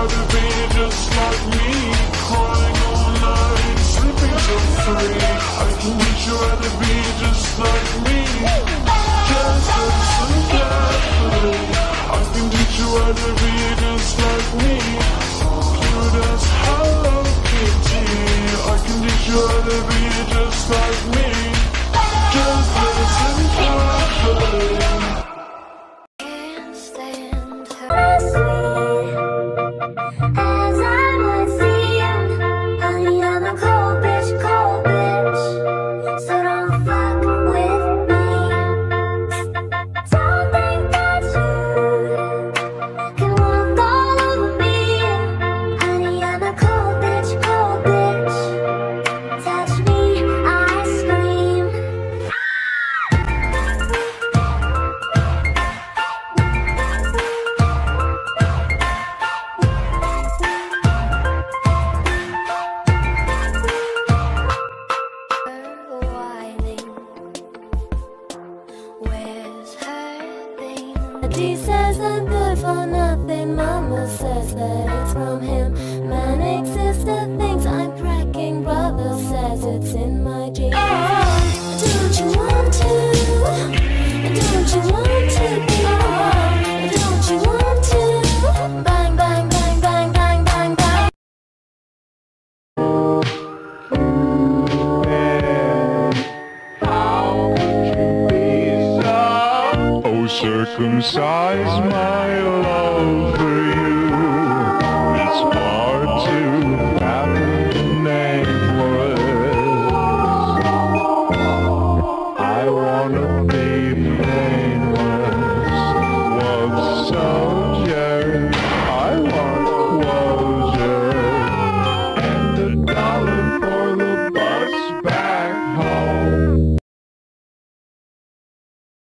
to be just like me. Crying all night, sleeping till 3. I can teach you how to be just like me. Just listen carefully. I can teach you how to be just like me. Cute as Hello Kitty. I can teach you how to be just like me. Just listen carefully. Can't stand her as I would see him. Honey, I'm a cold bitch, so don't fuck with me. Don't think that you can walk all over me. Honey, I'm a cold bitch, touch me, I scream. Whining, where's her thing? D says I'm good for nothing. Mama says that it's from him. Manic sister thinks I'm cracking. Brother says it's in my genes. Don't you want to? Don't you want to be? Don't you want to? Bang, bang, bang, bang, bang, bang, bang. Oh, circumcise my